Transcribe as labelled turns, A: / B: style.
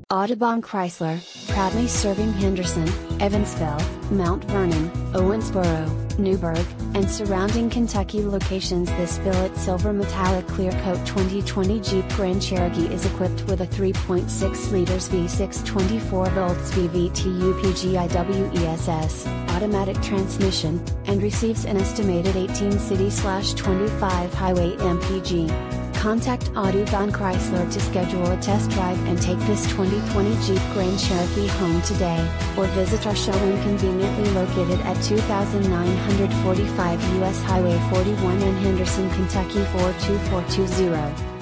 A: Audubon Chrysler, proudly serving Henderson, Evansville, Mount Vernon, Owensboro, Newburgh, and surrounding Kentucky locations. This billet silver metallic clear coat 2020 Jeep Grand Cherokee is equipped with a 3.6 liters V6 24 volts VVT UPGIWESS automatic transmission, and receives an estimated 18 city/25 highway mpg. Contact Audubon Chrysler to schedule a test drive and take this 2020 Jeep Grand Cherokee home today, or visit our showroom conveniently located at 2945 US Highway 41 in Henderson, Kentucky 42420.